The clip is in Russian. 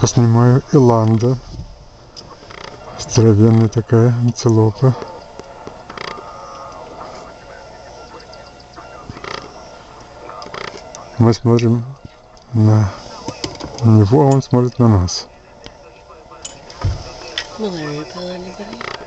Поснимаю эланда. Здоровенная такая антилопа. Мы смотрим на него, а он смотрит на нас. Malaria pill, anybody?